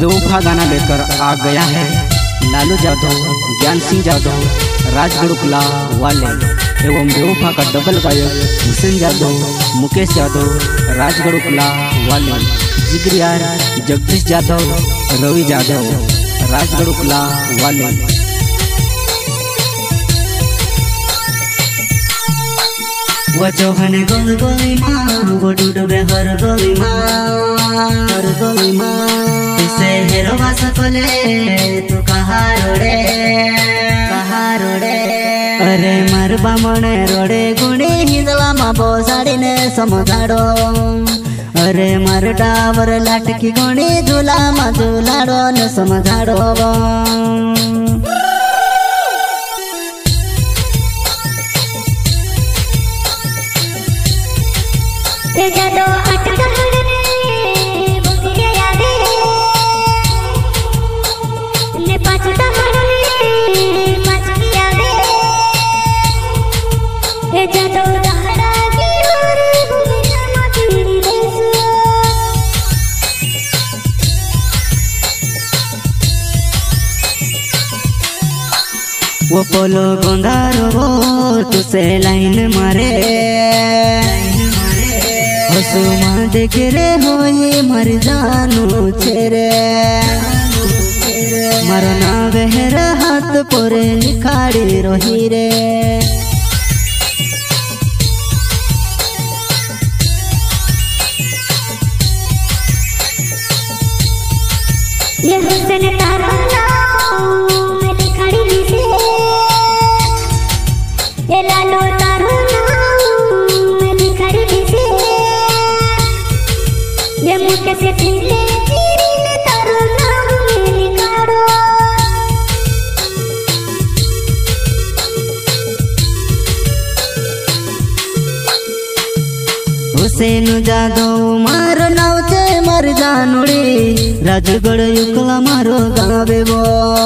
बेवफा गाना लेकर आ गया है लालू यादव, ज्ञान सिंह यादव, राजगढ़ वाले एवं बेवफा का डबल गायक हुसैन यादव, मुकेश यादव, राजगढ़ वाले, जिगर यार जगदीश यादव, रवि यादव, राजगढ़ वाले। वो चौहान गोल गोली माँ, वो डूडे हर गोली माँ, तुसे हेरो वासा कोले तू कहाँ रोड़े। अरे मरबा मने रोड़े गुणी हिंदला माँ बोसाड़ी ने समझाड़ो। अरे मर डावर लाटकी गुणी झूला माँ झूलाड़ो न समझाड़ो। जादो अटका हड़ने बोलिया यादे ने पाचता हड़ने पाचती यादे ए जादो दहड़ा की और बोलिया माटी देस। वो पोलो गोंदारो तुसे लाइन मारे हसुमा देख रे होई मर जानू छेरे मरना बहर हाथ पोरे लिखाड़ी रोही रे। ये हुसैन तारा मैं लिखाड़ी दिसे ये लालो तारा मैं लिखाड़ी दिसे ये मुझे से पीले पीले तारो नाम में लिखाड़ो। हुसैन जादव मारो नाव चे मर जानूड़ी राजगढ़ युकला मारो गावे वो।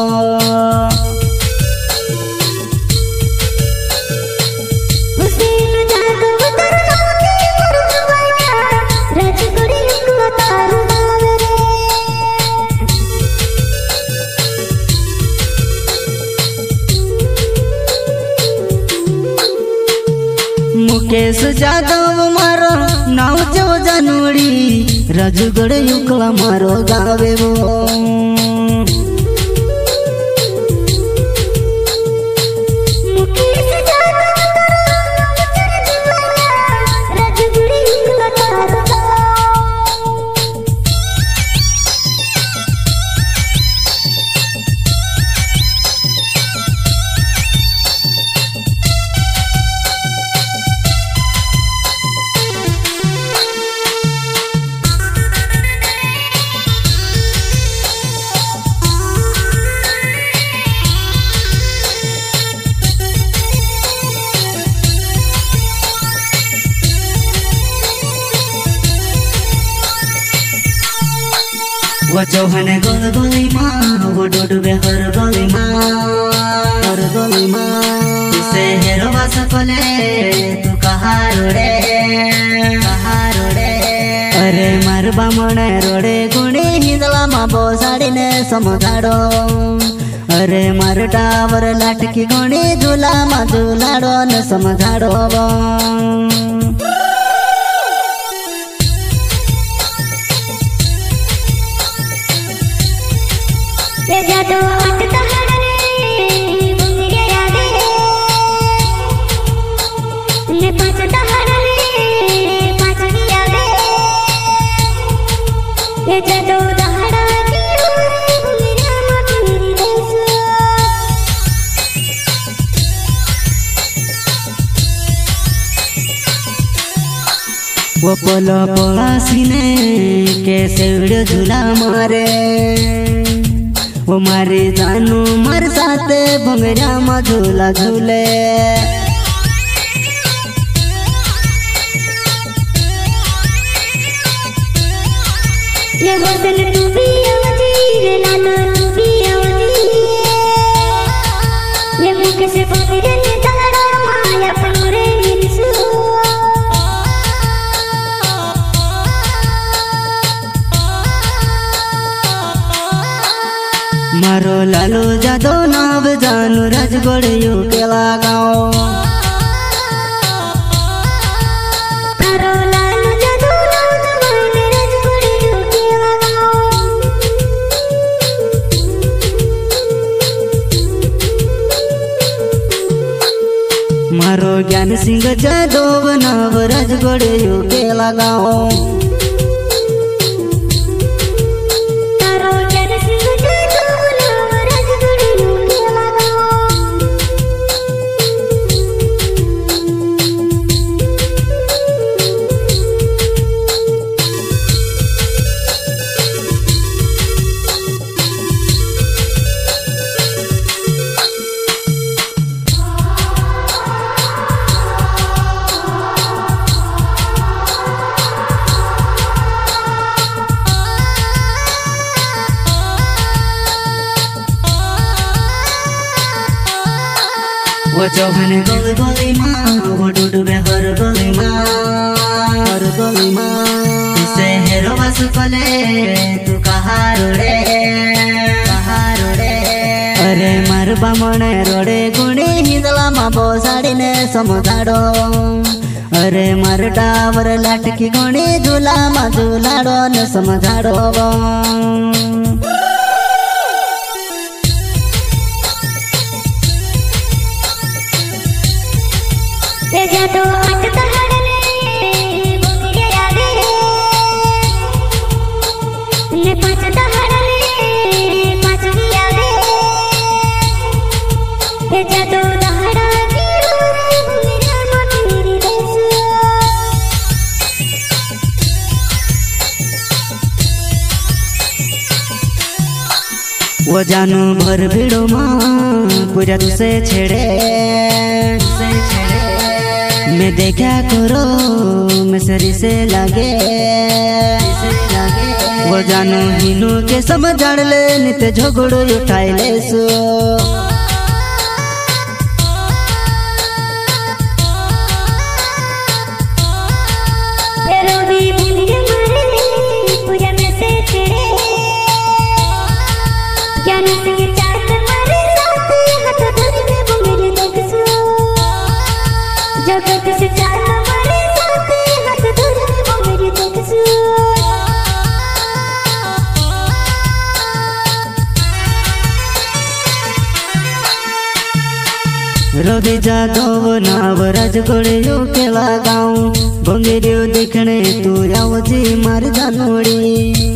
मुकेश जादव मारो नाव जो जानूड़ी राजगढ़ युकला मारो गावे वो। वो चौहान गोल गोली माँ, वो डूडे हर गोली माँ, तुसे हेरो वासा कोले तू कहाँ रोड़े। अरे मरबा मने रोड़े गुणी हिंदला माँ बोसाड़ी ने समझाड़ो। अरे मर डावर लाटकी गुणी झूला माँ झूलाड़ो न समझाड़ो। ये जादो अटका हड़ने बोलिया यादे ने पाचता हड़ने पाचती यादे ये जादो दहड़ा की और बोलिया माटी देस। वो पोलो पोलासीने कैसे वीडियो झूला मारे वो मारे जानू मर साथे भंगरा मा झूला झूले। ये हुसैन तू भी आवजी रे लालो तू भी आवजी ये मुख से बोले ने तगड़ा माया पनुरे मिलसू। राजगढ़ यूकेला गाँव। तारो लालू जादू नौजवान राजगढ़ यूकेला गाँव। मारो ज्ञान सिंह जादव नव राजगढ़ यूकेला गाँव। वो चौहान गली गली माँ, वो डुडुबे हर गली माँ, हर गली माँ। तुसे हेरो बस पले तू कहाँ रोड़े, कहाँ रोड़े। अरे मार बामणे रोड़े गुणी हिंदला माँ बोसाड़ी ने समुदाड़ो। अरे मार डावर लाटकी गुणी झूला माँ झूलाड़ो न समझाड़ो। जादू हट तहड़ले बोंगिरे यादे ने पाँच तहड़ले पाँचवी यादे ये जादू तहड़ा की बोंगिरे मोटी देश। वो जानू भर भीड़ो माँ पूजा तुसे छेड़े, मैं देखा करो मैं सरी से लगे। वो जानू हिनू के समझ ले नित झगड़ो उठाई ले सो। जगत से चाल हमारे साथ हाथ धर वो मेरी देखसू। रवि जादव नाव राजगढ़ यूकेला गाँव। बंगेरियो देखने तू आओ जी मार जानोड़ी।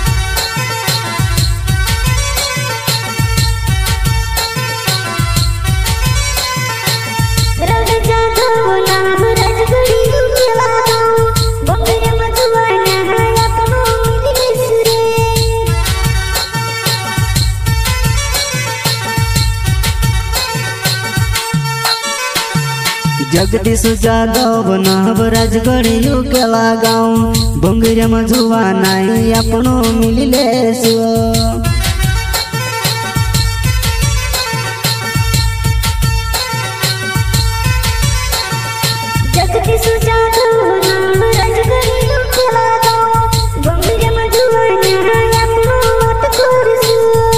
जगदीश जादव नाव राजगढ़ यूकेला गाँव। बंगरिया मजुआ नाई अपनो मिली लेसो। जगदीश जादव नाव राजगढ़ यूकेला गाँव। बंगरिया मजुआ नाई अपनो मत करसू।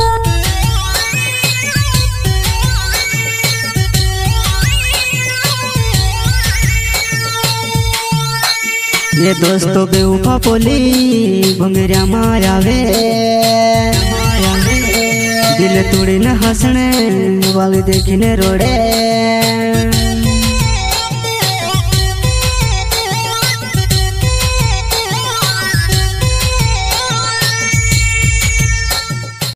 ये दोस्तों बेवफा पोली बंगरिया मायावे। दिल तोड़ी न हंसने वाले देखने रोड़े।